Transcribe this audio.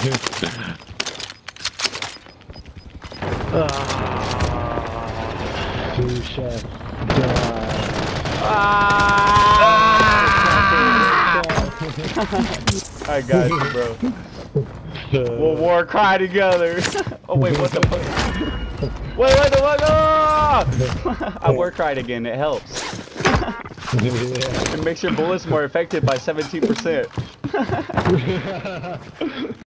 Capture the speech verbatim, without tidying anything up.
Ah, two chefs Ah! I got you, bro. We'll WarCry together. Oh wait, what the fuck? Wait, what the fuck? Oh! I WarCried again. It helps. It makes your bullets more effective by seventeen percent.